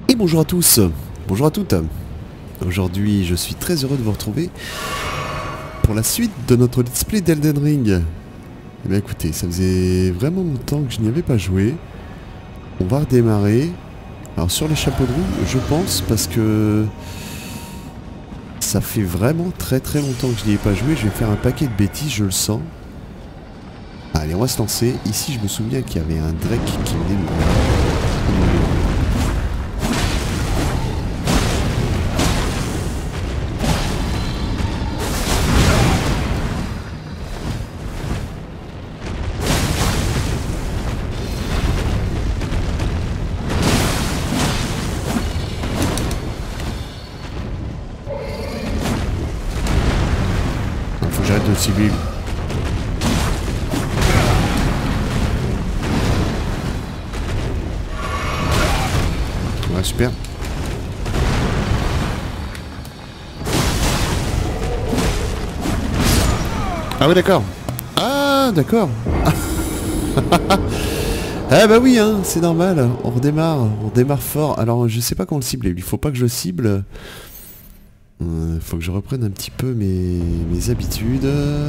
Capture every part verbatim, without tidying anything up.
Et bonjour à tous, bonjour à toutes. Aujourd'hui je suis très heureux de vous retrouver pour la suite de notre let's play d'Elden Ring. Eh bien écoutez, ça faisait vraiment longtemps que je n'y avais pas joué. On va redémarrer. Alors sur les chapeaux de roue, je pense, parce que ça fait vraiment très très longtemps que je n'y ai pas joué. Je vais faire un paquet de bêtises, je le sens. Allez, on va se lancer. Ici je me souviens qu'il y avait un Drake qui venait me... Faut que j'arrête de cibler. Ouais, super. Ah ouais, d'accord. Ah, d'accord. Ah bah oui, hein, c'est normal. On redémarre, on redémarre fort. Alors, je sais pas comment le cibler. Il faut pas que je cible. Euh, faut que je reprenne un petit peu mes, mes habitudes.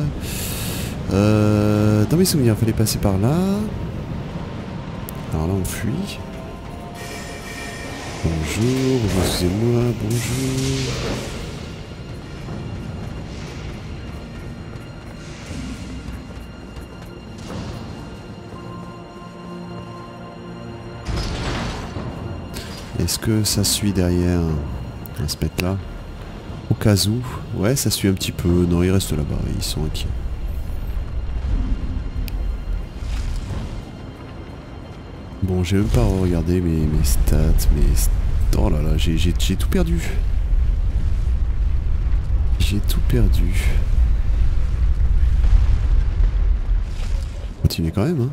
Euh, dans mes souvenirs, il fallait passer par là. Alors là, on fuit. Bonjour, bonjour, excusez-moi, bonjour. Est-ce que ça suit derrière? On va se mettre là. Au cas où. Ouais, ça suit un petit peu. Non, ils restent là-bas, ils sont inquiets. Bon, j'ai même pas regardé mes, mes stats, mes... Oh là là, j'ai tout perdu. J'ai tout perdu. Continuez quand même, hein.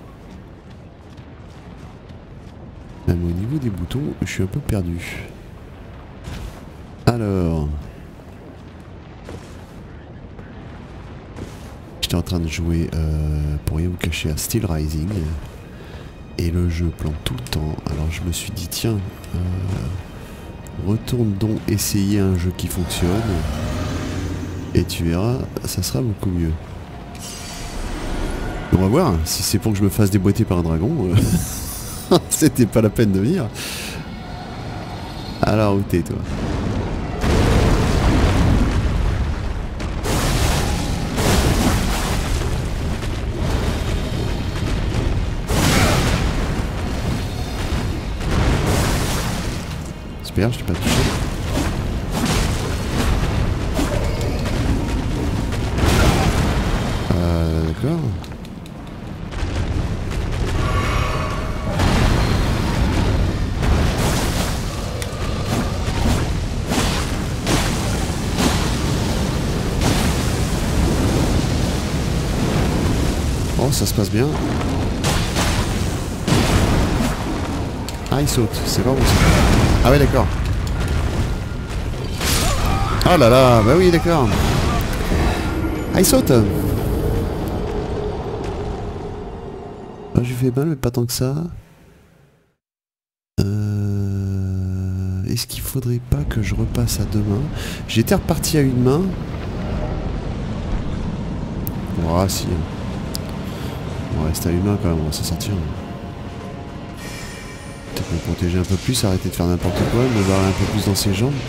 Même au niveau des boutons, je suis un peu perdu. Alors... J'étais en train de jouer, euh, pour rien vous cacher, à Steel Rising. Et le jeu plante tout le temps. Alors je me suis dit, tiens, euh, retourne donc essayer un jeu qui fonctionne. Et tu verras, ça sera beaucoup mieux. On va voir, si c'est pour que je me fasse déboîter par un dragon, euh, c'était pas la peine de venir. Alors où t'es toi? Super, je t'ai pas touché. Euh, d'accord. Oh, ça se passe bien. Ah, il saute, c'est pas bon ça. Ah ouais, d'accord. Oh là là, bah oui, d'accord. Ah, il saute. Ah, j'ai fait mal, mais pas tant que ça. Euh... Est-ce qu'il faudrait pas que je repasse à deux mains? J'étais reparti à une main. Oh, si. On va rester à une main quand même, on va s'en sortir. Peut-être me protéger un peu plus, arrêter de faire n'importe quoi, me barrer un peu plus dans ses jambes.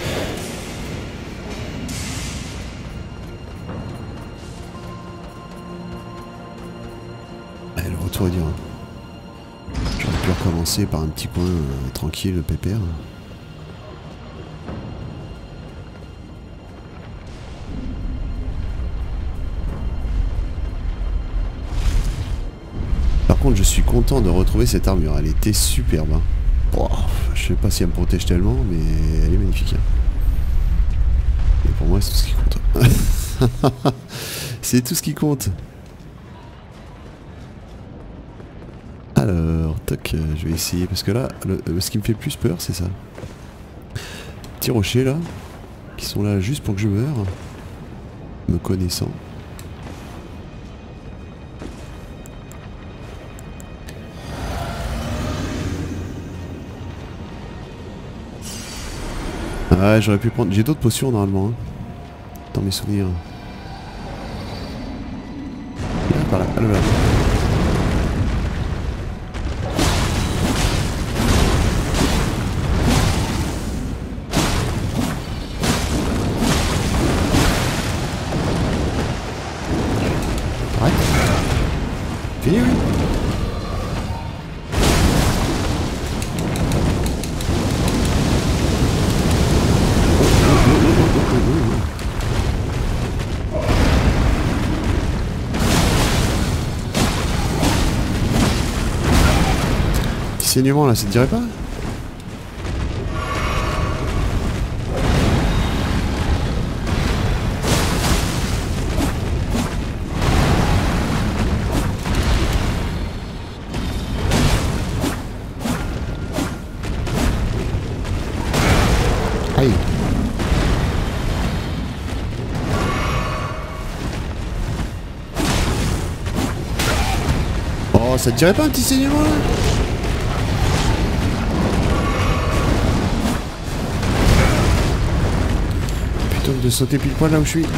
Allez, le retour est dur. Hein. J'aurais pu recommencer par un petit coin euh, tranquille, pépère. Par contre, je suis content de retrouver cette armure. Elle était superbe. Hein. Oh, je sais pas si elle me protège tellement, mais elle est magnifique. Hein. Et pour moi, c'est tout ce qui compte. C'est tout ce qui compte. Alors, toc, je vais essayer. Parce que là, le, ce qui me fait plus peur, c'est ça. Petits rochers là, qui sont là juste pour que je meure. Me connaissant. Ouais, j'aurais pu prendre... J'ai d'autres potions normalement. Hein. Dans mes souvenirs. Là, par là. Allô, là. Arrête. Fini, oui. Saignement là, ça te dirait pas? Aïe. Oh, ça te dirait pas un petit saignement là? De sauter pile poil là où je suis.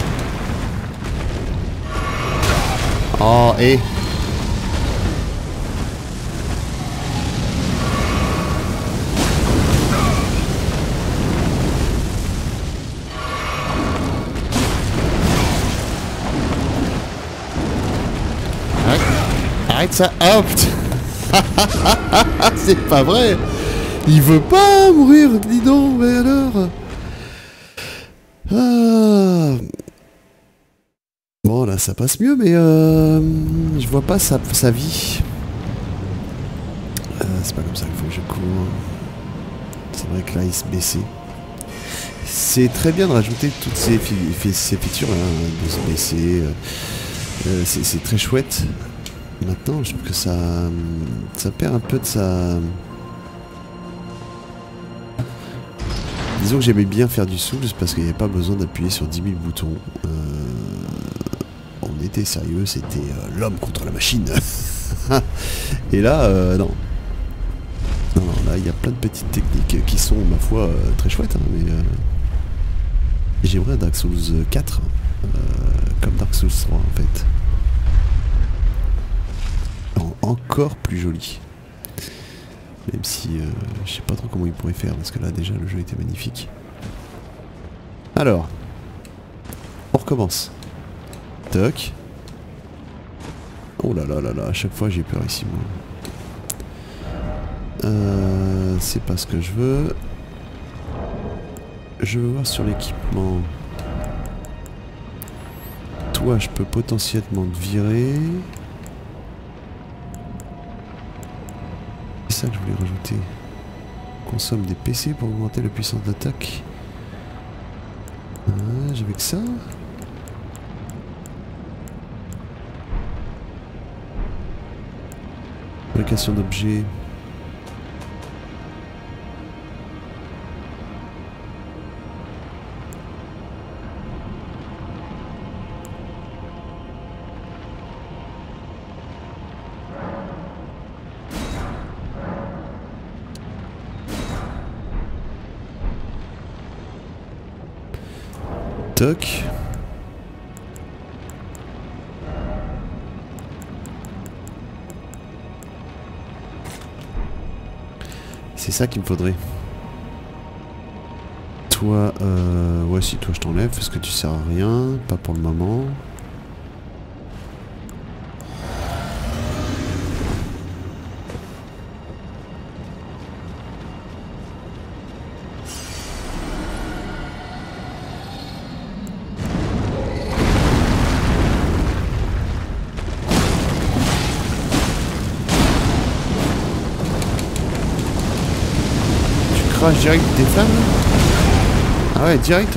Oh, et arrête, arrête ça. Oh putain. C'est pas vrai. Il veut pas mourir, dis donc, mais alors. Ah. Bon là ça passe mieux mais euh, je vois pas sa, sa vie. Euh, c'est pas comme ça qu'il faut que je cours. C'est vrai que là il se baissait. C'est très bien de rajouter toutes ces, ces features hein, de se baisser. Euh, c'est très chouette. Maintenant je trouve que ça, ça perd un peu de sa... Disons que j'aimais bien faire du souffle parce qu'il n'y avait pas besoin d'appuyer sur dix mille boutons. Euh, on était sérieux, c'était euh, l'homme contre la machine. Et là, euh, non. Non, non, là, il y a plein de petites techniques qui sont, ma foi, euh, très chouettes. Hein, mais euh, j'aimerais un Dark Souls quatre, euh, comme Dark Souls trois, en fait. En, encore plus joli. Même si euh, je sais pas trop comment il pourrait faire parce que là déjà le jeu était magnifique. Alors, on recommence. Toc. Oh là là là là, à chaque fois j'ai peur ici moi. Euh, c'est pas ce que je veux. Je veux voir sur l'équipement. Toi je peux potentiellement te virer. C'est ça que je voulais rajouter. Consomme des P C pour augmenter la puissance d'attaque. Ah, j'avais que ça. Fabrication d'objets. Toc. C'est ça qu'il me faudrait. Toi, euh... ouais si, toi je t'enlève parce que tu sers à rien, pas pour le moment. Direct des flammes. Ah ouais, direct. Hein.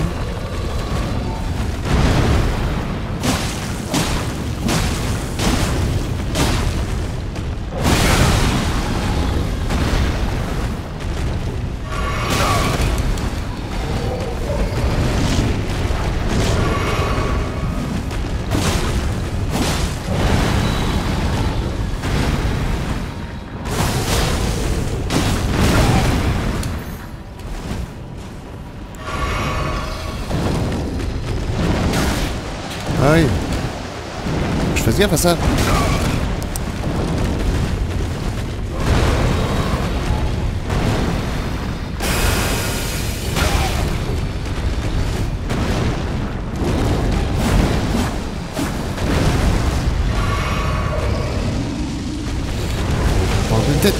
Ah oui. Je fasse gaffe à ça. On prend une tête.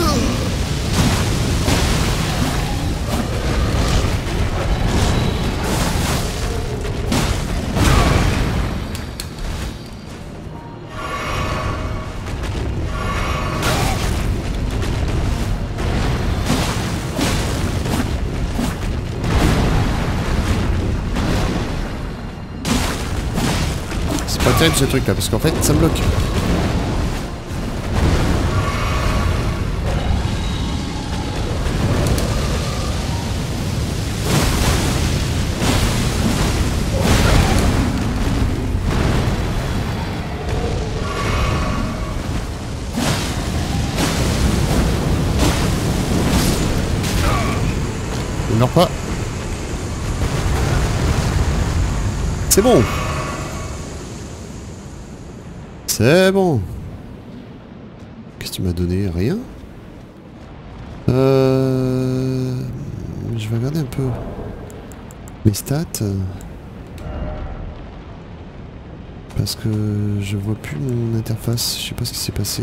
C'est pas terrible ce truc là parce qu'en fait ça me bloque. Il meurt pas. C'est bon. C'est bon. Qu'est-ce que tu m'as donné? Rien. Euh... Je vais regarder un peu mes stats. Parce que je vois plus mon interface. Je sais pas ce qui s'est passé.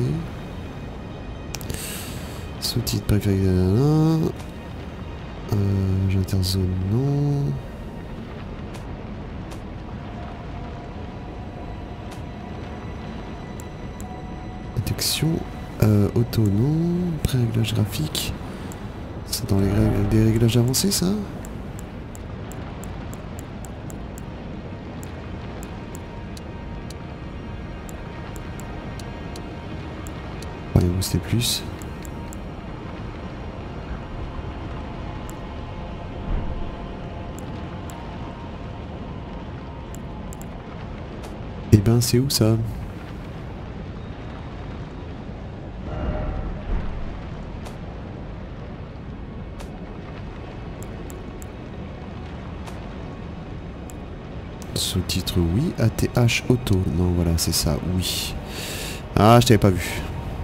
Sous-titres périphériques. Euh, J'interzone non. Détection. Euh, auto non. Pré-réglage graphique. C'est dans les, règles, les réglages avancés ça? Ouais, booster plus. Eh ben c'est où ça? Sous-titre oui, A T H auto. Non voilà c'est ça, oui. Ah je t'avais pas vu.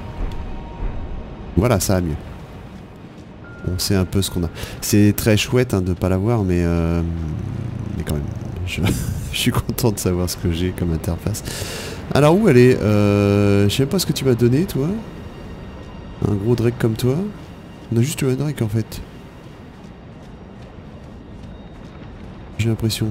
Voilà ça va mieux. On sait un peu ce qu'on a. C'est très chouette hein, de pas l'avoir mais euh, mais quand même je, je suis content de savoir ce que j'ai comme interface. Alors où elle est euh, je sais pas ce que tu m'as donné toi. Un gros Drake comme toi. On a juste eu un Drake en fait. J'ai l'impression.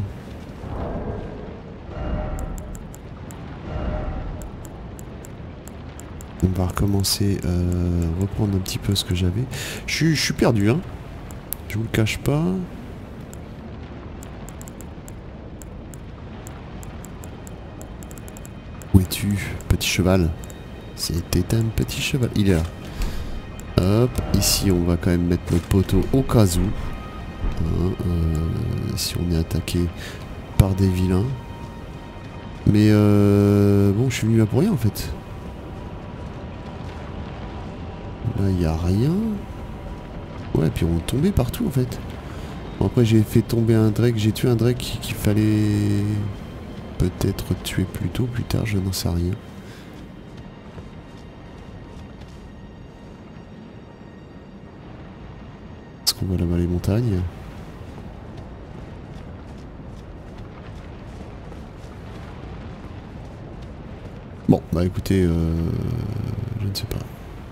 On va recommencer, euh, reprendre un petit peu ce que j'avais. Je suis, je suis perdu, hein. Je vous le cache pas. Où es-tu, petit cheval? C'était un petit cheval. Il est là. Hop, ici on va quand même mettre notre poteau au cas où. Hein, euh, si on est attaqué par des vilains. Mais euh, bon, je suis venu là pour rien en fait. Là, il n'y a rien. Ouais, puis on tombait partout en fait. Bon, après, j'ai fait tomber un Drake. J'ai tué un Drake qu'il fallait peut-être tuer plus tôt, plus tard, je n'en sais rien. Est-ce qu'on va là-bas les montagnes? Bon, bah écoutez, euh, je ne sais pas.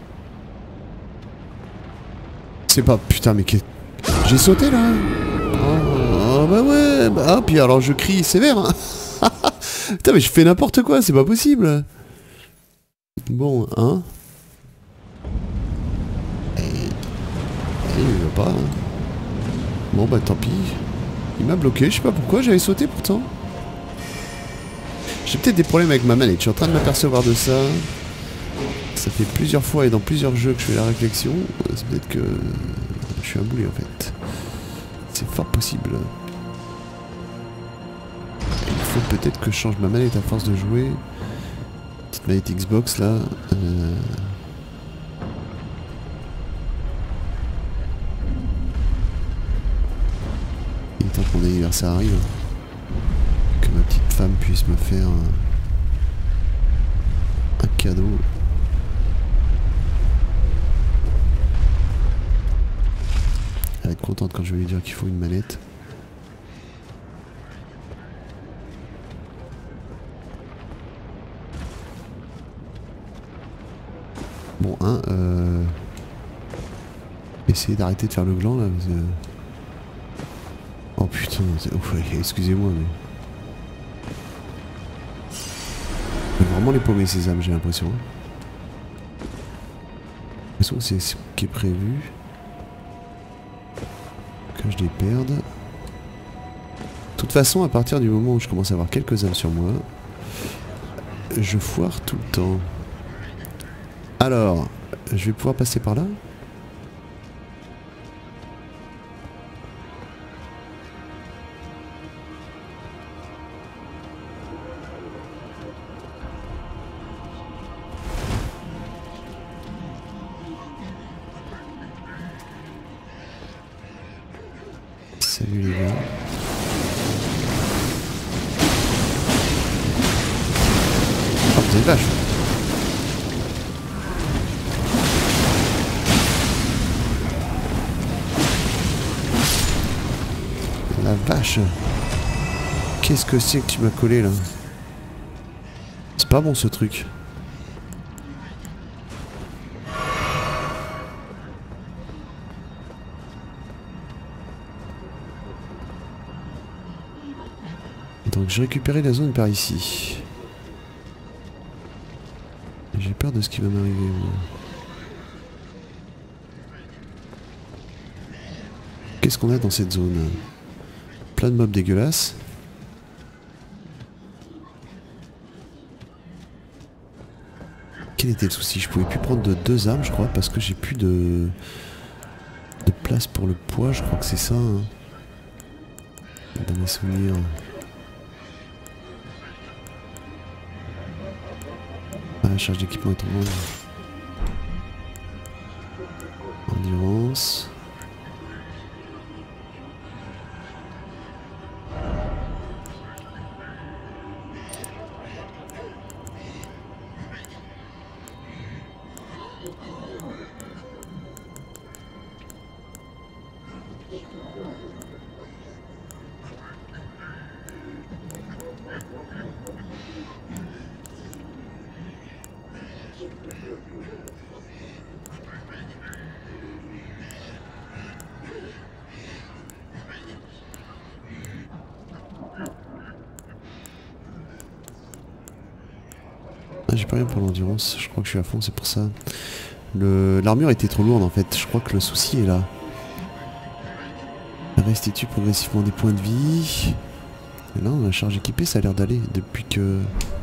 C'est pas... Putain, mais qu'est... J'ai sauté, là. Oh, oh bah ouais. Bah, ah, puis alors je crie sévère. Hein. Putain, mais je fais n'importe quoi, c'est pas possible. Bon, hein. Et... Et il va pas. Hein. Bon, bah tant pis. Il m'a bloqué, je sais pas pourquoi, j'avais sauté pourtant. J'ai peut-être des problèmes avec ma manette, je suis en train de m'apercevoir de ça. Ça fait plusieurs fois et dans plusieurs jeux que je fais la réflexion. C'est peut-être que je suis un boulet en fait. C'est fort possible. Il faut peut-être que je change ma manette à force de jouer. Petite manette Xbox là. Euh... Il est temps que mon anniversaire arrive. Que ma petite femme puisse me faire un, un cadeau. Elle va être contente quand je vais lui dire qu'il faut une manette. Bon, hein, euh... essayez d'arrêter de faire le gland là. Parce que... Oh putain, oh, excusez-moi mais... Je vais vraiment les paumer ces âmes, j'ai l'impression. De toute façon, c'est ce qui est prévu. Que je les perde. De toute façon, à partir du moment où je commence à avoir quelques âmes sur moi, je foire tout le temps. Alors, je vais pouvoir passer par là. Salut les gars. Oh, vous êtes vache. La vache. Qu'est-ce que c'est que tu m'as collé là? C'est pas bon ce truc. Donc j'ai récupéré la zone par ici. J'ai peur de ce qui va m'arriver. Qu'est-ce qu'on a dans cette zone? Plein de mobs dégueulasses. Quel était le souci? Je pouvais plus prendre de deux armes je crois parce que j'ai plus de... de place pour le poids, je crois que c'est ça. Hein. Dans mes souvenirs. Ah, la charge d'équipement est trop grande. Endurance. Ah, j'ai pas rien pour l'endurance, je crois que je suis à fond, c'est pour ça. L'armure était trop lourde en fait, je crois que le souci est là. Restitue progressivement des points de vie. Et là, on a la charge équipée, ça a l'air d'aller depuis que...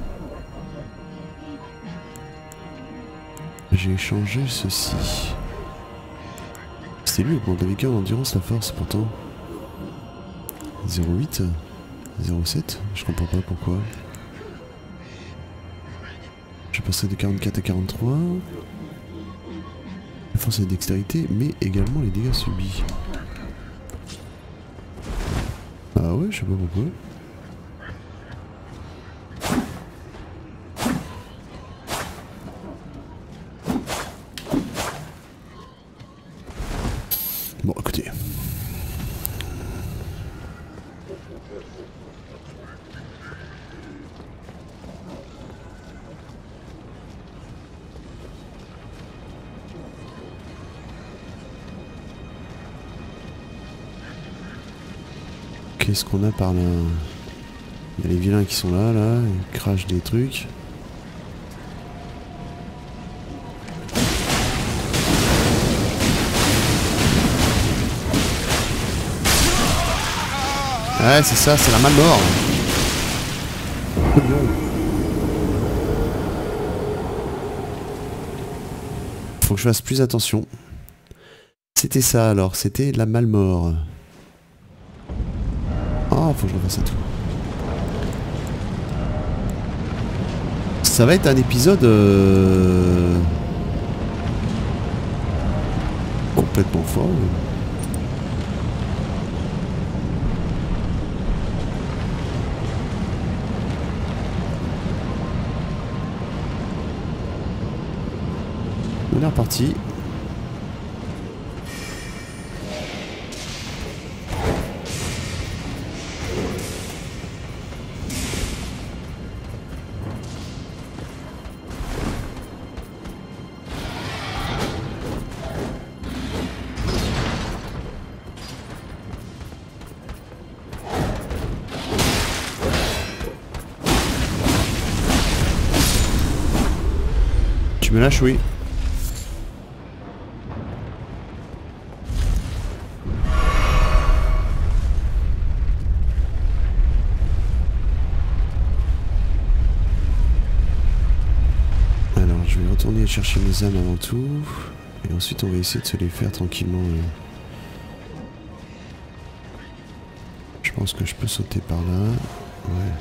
j'ai changé ceci. C'est lui, augmente la vigueur, l'endurance, la force pourtant. zéro huit, zéro sept, je comprends pas pourquoi. Je passerai de quarante-quatre à quarante-trois. La force et la dextérité, mais également les dégâts subis. Ah ouais, je sais pas pourquoi. Bon, écoutez. Qu'est-ce qu'on a par là? Il y a les vilains qui sont là, là, ils crachent des trucs. Ouais, c'est ça, c'est la Malmort. Faut que je fasse plus attention. C'était ça alors, c'était la Malmort. Ah, faut que je refasse ça tout. Ça va être un épisode euh... complètement fort. reparti. Tu me lâches, oui. Alors, je vais retourner chercher mes âmes avant tout. Et ensuite, on va essayer de se les faire tranquillement. euh. Je pense que je peux sauter par là. Ouais.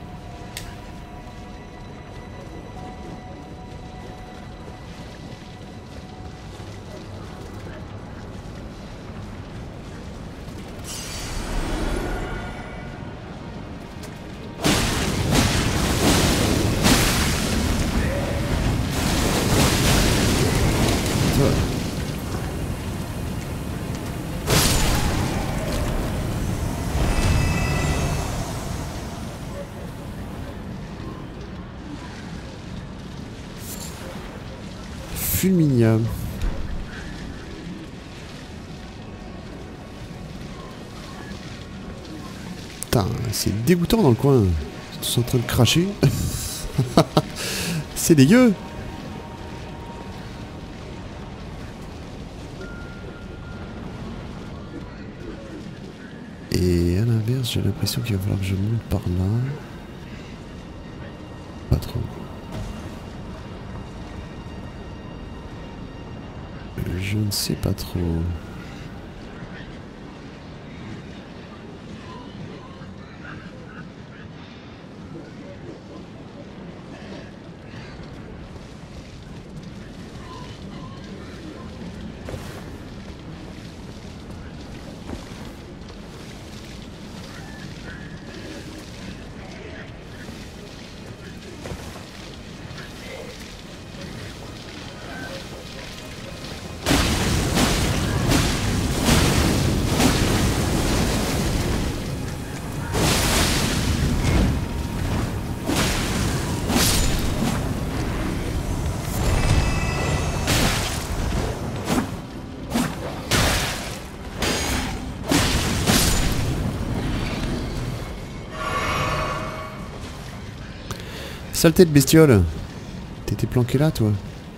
Fulminia. Putain, c'est dégoûtant dans le coin. Ils sont tous en train de cracher. C'est dégueu. Et à l'inverse, j'ai l'impression qu'il va falloir que je monte par là. Pas trop. Je ne sais pas trop. Saleté de bestiole. T'étais planqué là, toi?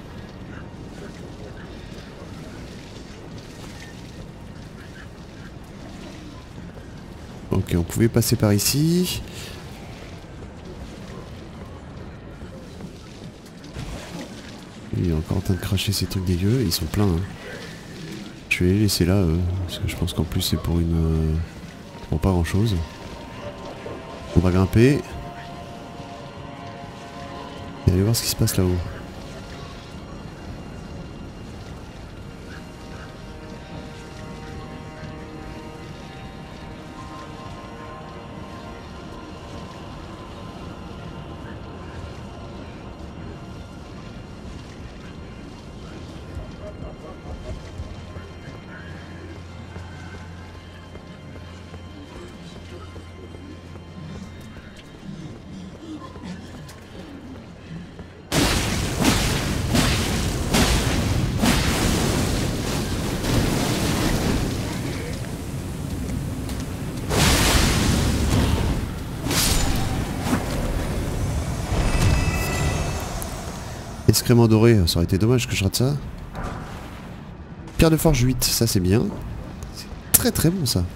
Ok, on pouvait passer par ici. Il est encore en train de cracher ces trucs dégueux. Ils sont pleins. Hein. Je vais les laisser là, euh, parce que je pense qu'en plus c'est pour une... Euh, pour pas grand chose. On va grimper. Et aller voir ce qui se passe là-haut. Excrément doré, ça aurait été dommage que je rate ça. Pierre de forge huit, ça c'est bien. C'est très très bon ça.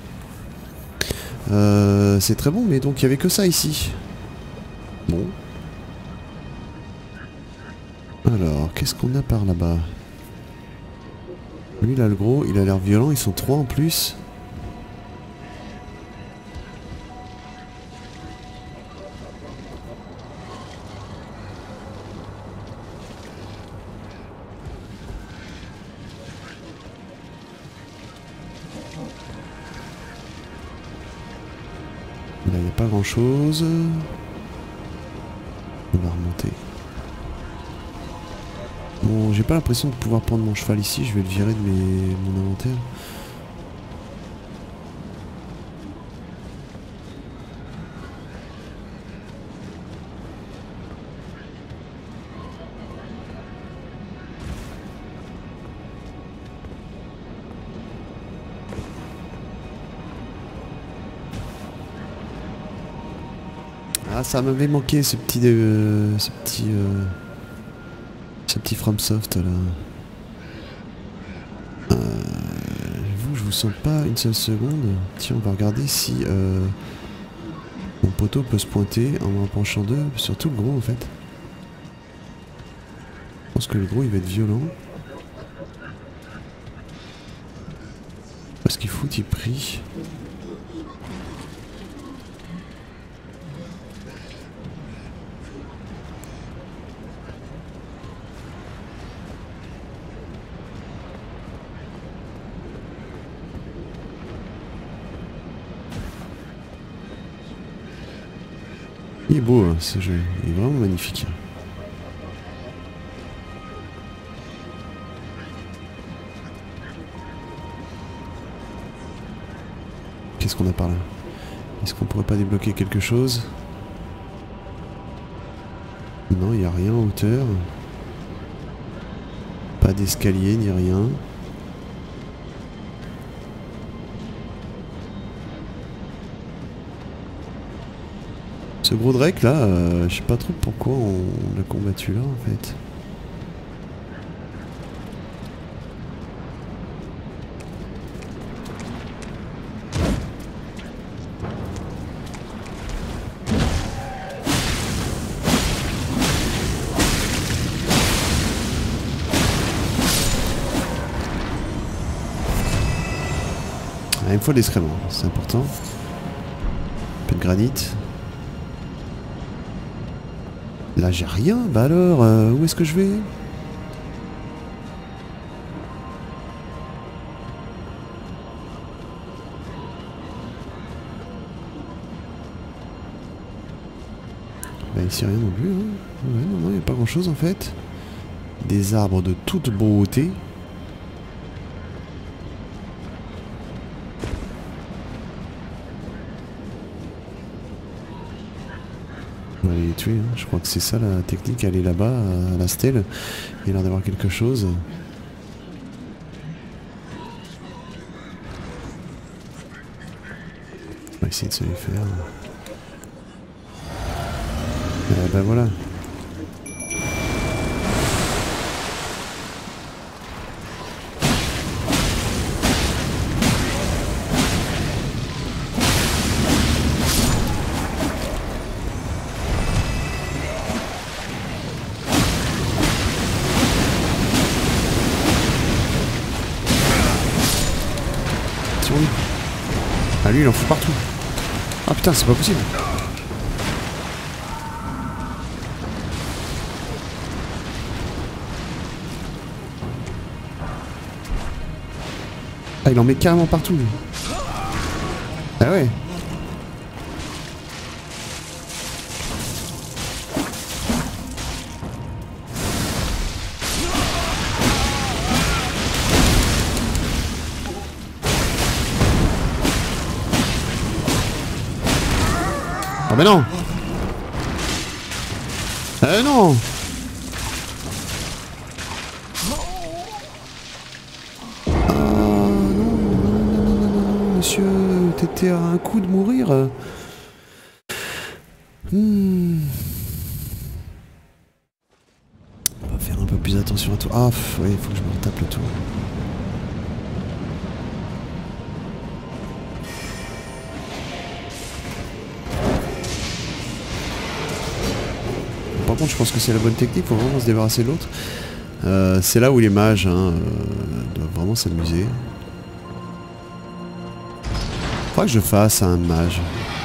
Euh, c'est très bon, mais donc il n'y avait que ça ici. Bon. Alors, qu'est-ce qu'on a par là-bas? Lui là le gros, il a l'air violent, ils sont trois en plus. Là, il n'y a pas grand chose. On va remonter. Bon, j'ai pas l'impression de pouvoir prendre mon cheval ici, je vais le virer de mes... mon inventaire. Ah, ça m'avait manqué ce petit... Euh, ce petit... Euh, ce petit FromSoft là. Euh, vous, je vous sens pas une seule seconde. Tiens, on va regarder si euh, mon poteau peut se pointer en m'en penchant deux. Surtout le gros en fait. Je pense que le gros il va être violent. Parce qu'il fout, il prie. Il est beau hein, ce jeu, il est vraiment magnifique. Qu'est-ce qu'on a par là? Est-ce qu'on pourrait pas débloquer quelque chose? Non, il n'y a rien en hauteur. Pas d'escalier ni rien. Ce gros Drake là, euh, je sais pas trop pourquoi on l'a combattu là en fait. Ah, il me faut de l'excrément, c'est important. Un peu de granit. Là j'ai rien, bah alors, euh, où est-ce que je vais? Bah ici rien non plus, hein. Ouais, non, non, il n'y a pas grand chose en fait. Des arbres de toute beauté. On va aller les tuer, hein. Je crois que c'est ça la technique, aller là-bas à la stèle. Il a l'air d'avoir quelque chose. On va essayer de se les faire. Euh, bah voilà. Ah lui il en fout partout. Ah putain c'est pas possible. Ah il en met carrément partout lui. Ah ouais. Ah mais non. Ah non. Ah non, non, non, non, non, monsieur, t'étais à un coup de mourir. Hmm. On va faire un peu plus attention à toi. Ah, oui, il faut que je me retape le tour. Par contre, je pense que c'est la bonne technique, faut vraiment se débarrasser de l'autre. Euh, c'est là où les mages hein, euh, doivent vraiment s'amuser. Faudra que je fasse un mage.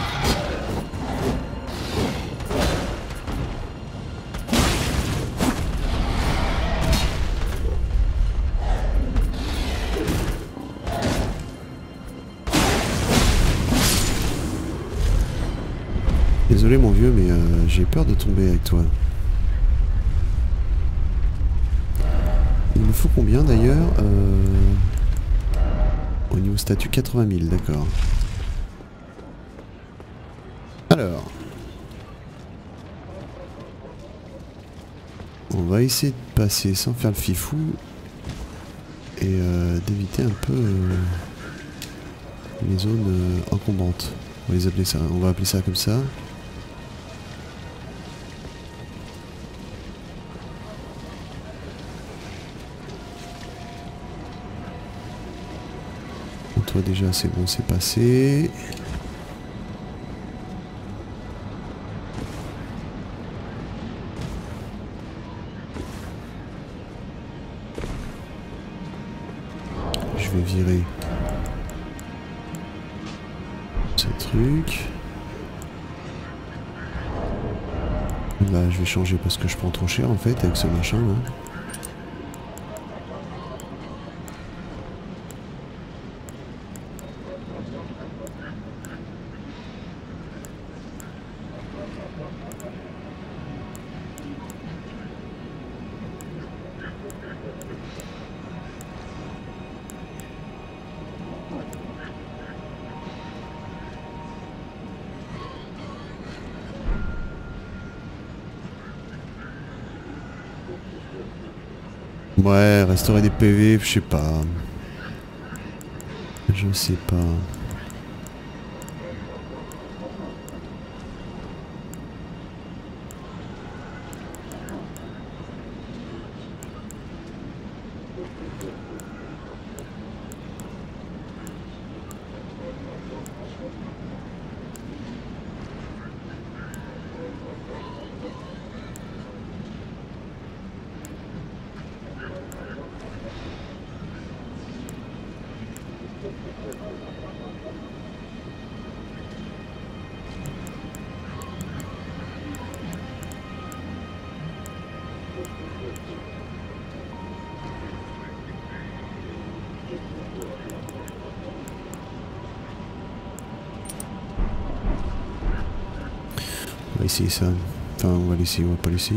Désolé mon vieux, mais euh, j'ai peur de tomber avec toi. me faut combien d'ailleurs euh... Au niveau statut quatre-vingt mille, d'accord. Alors. On va essayer de passer sans faire le fifou. Et euh, d'éviter un peu euh, les zones euh, encombrantes. On va les appeler ça. On va appeler ça comme ça. Toi déjà c'est bon, c'est passé. Je vais virer ce truc. Là je vais changer parce que je prends trop cher en fait avec ce machin là. Ouais, restaurer des P V, je sais pas. Je sais pas. On va essayer ça. Enfin, on va l'essayer, on va pas l'essayer.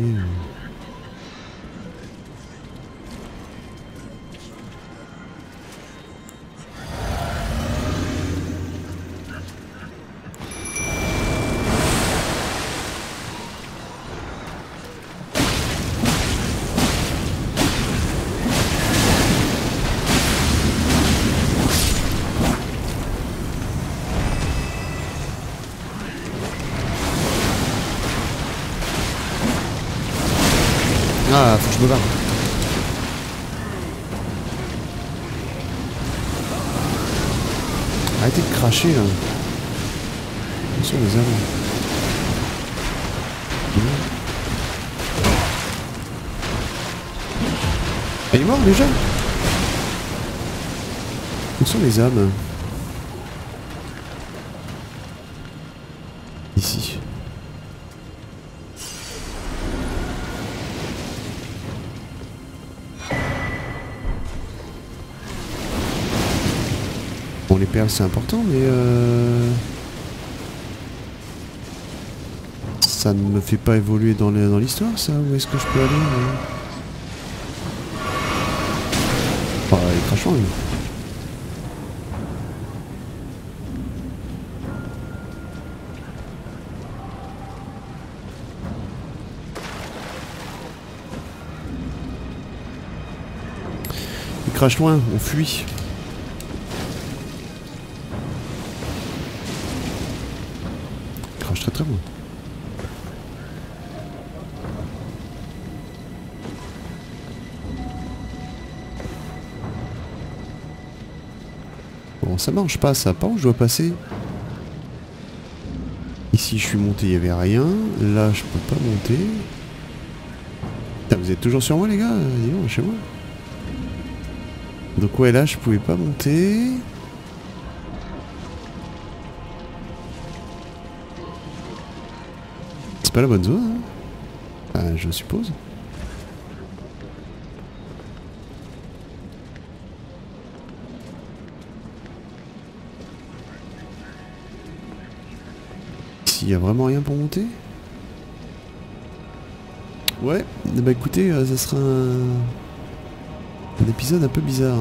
Ah, faut que je me barre. Arrêtez de cracher là. Attention les armes. Il est mort déjà. Où sont les âmes? Ici. Bon, les perles c'est important, mais euh... ça ne me fait pas évoluer dans l'histoire, ça. Où est-ce que je peux aller euh... Oh, il est crachant, lui. Il crache loin, on fuit. Il crache très très loin. Bon, ça marche pas, ça. Par où je dois passer? Ici, je suis monté, il n'y avait rien. Là, je peux pas monter. Putain, vous êtes toujours sur moi, les gars? Dis donc, chez moi. Donc ouais, là, je pouvais pas monter. C'est pas la bonne zone, hein? Enfin, je suppose. Ici, il y a vraiment rien pour monter? Ouais, bah écoutez, euh, ça sera un... Un épisode un peu bizarre.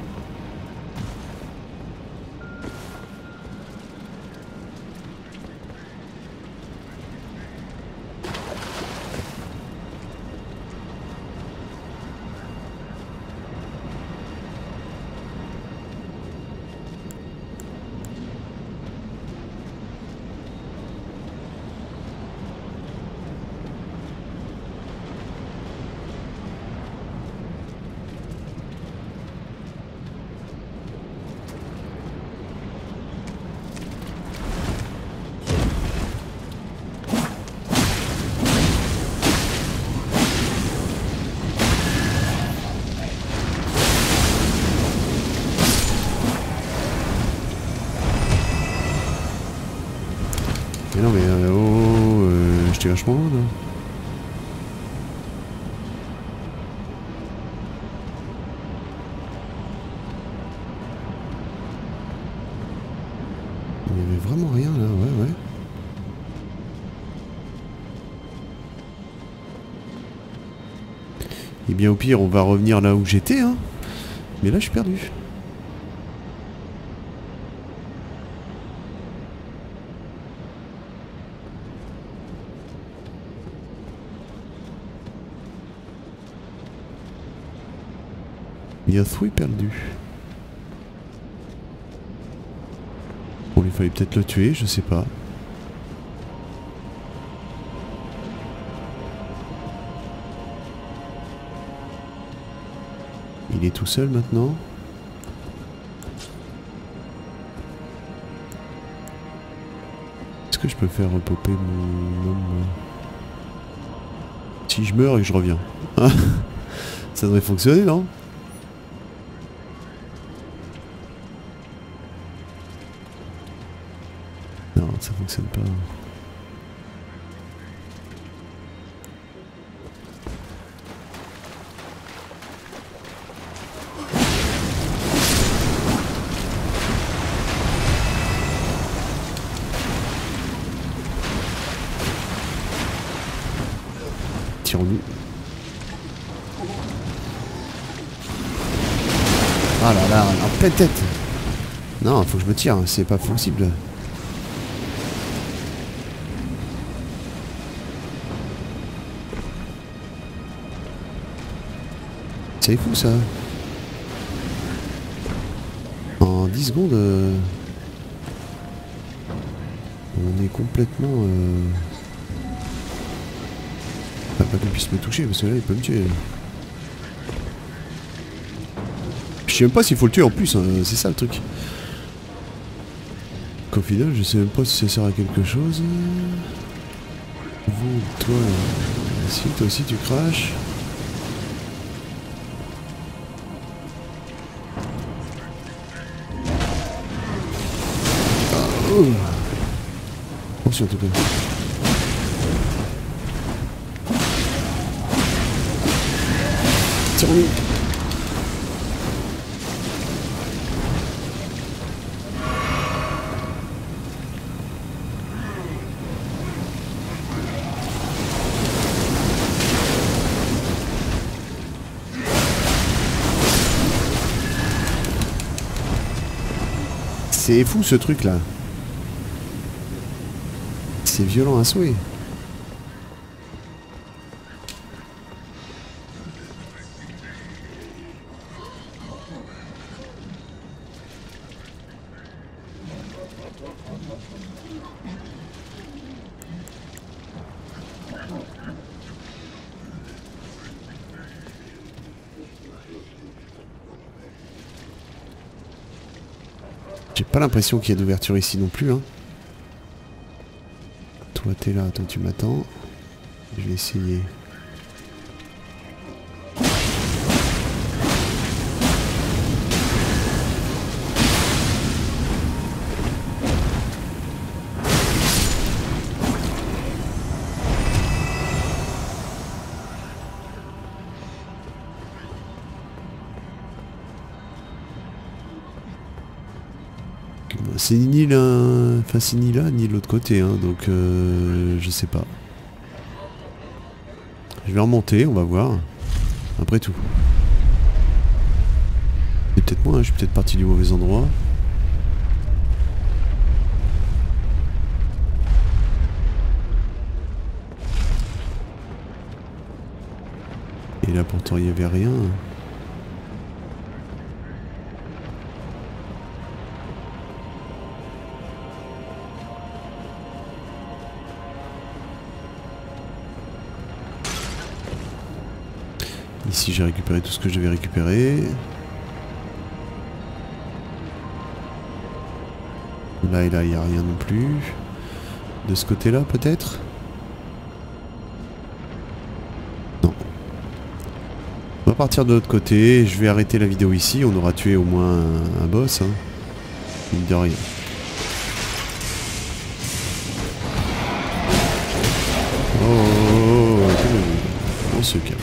Mais non mais euh, oh, oh euh, j'étais vachement loin là. Il n'y avait vraiment rien là, ouais ouais. Et bien au pire on va revenir là où j'étais hein. Mais là je suis perdu. Il y a Three perdu. Bon, il fallait peut-être le tuer, je sais pas. Il est tout seul maintenant. Est-ce que je peux faire repopper mon homme? Si je meurs et que je reviens. Ça devrait fonctionner, non? Non, ça fonctionne pas. Tirons-nous. Ah là là, en pleine tête. Non, faut que je me tire, c'est pas possible. C'est fou ça. En dix secondes, euh, on est complètement... Euh... Enfin, pas qu'il puisse me toucher parce que là il peut me tuer. Je sais même pas s'il faut le tuer en plus, hein, c'est ça le truc. Qu'au final je sais même pas si ça sert à quelque chose. Vous, toi, si toi aussi tu craches. Oh. Attention en tout cas. Tire-nous. C'est fou ce truc là. C'est violent à souhait. J'ai pas l'impression qu'il y ait d'ouverture ici non plus, hein. Toi t'es là, toi tu m'attends. Je vais essayer. C'est ni là, enfin c'est ni là ni de l'autre côté, hein, donc euh, je sais pas. Je vais remonter, on va voir. Après tout. peut-être moi, hein, je suis peut-être parti du mauvais endroit. Et là pourtant il n'y avait rien. Ici j'ai récupéré tout ce que je devais récupérer. Là et là il n'y a rien non plus. De ce côté là peut-être? Non. On va partir de l'autre côté. Je vais arrêter la vidéo ici. On aura tué au moins un, un boss. Hein. Mine de rien. Oh, oh, oh, oh, on se calme.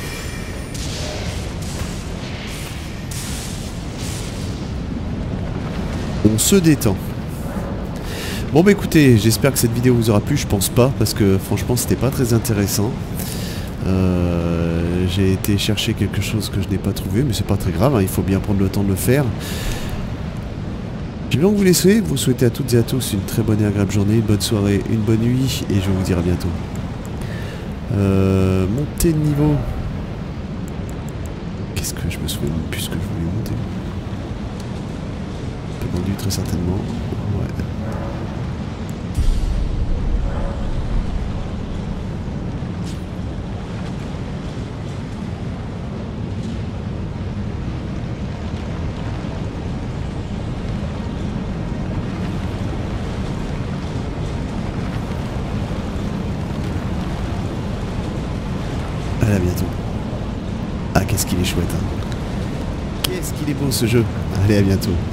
On se détend. Bon bah écoutez, j'espère que cette vidéo vous aura plu, je pense pas, parce que franchement c'était pas très intéressant. Euh, J'ai été chercher quelque chose que je n'ai pas trouvé, mais c'est pas très grave, hein, il faut bien prendre le temps de le faire. Je vais donc vous laisser, vous souhaiter à toutes et à tous une très bonne et agréable journée, une bonne soirée, une bonne nuit, et je vais vous dire à bientôt. Euh, monter de niveau. Qu'est-ce que je me souviens même plus ce que je voulais monter. Pas vendu très certainement. Ouais. Allez, à bientôt. Ah, qu'est-ce qu'il est chouette, hein. Qu'est-ce qu'il est beau ce jeu. Allez, à bientôt.